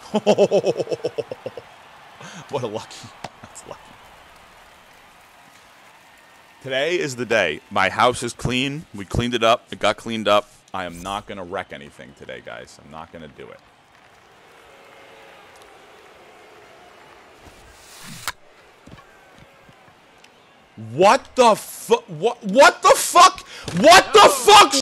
What a lucky. That's lucky. Today is the day. My house is clean. We cleaned it up. It got cleaned up. I am not going to wreck anything today, guys. I'm not going to do it. What the fuck? What the fuck? What the fuck?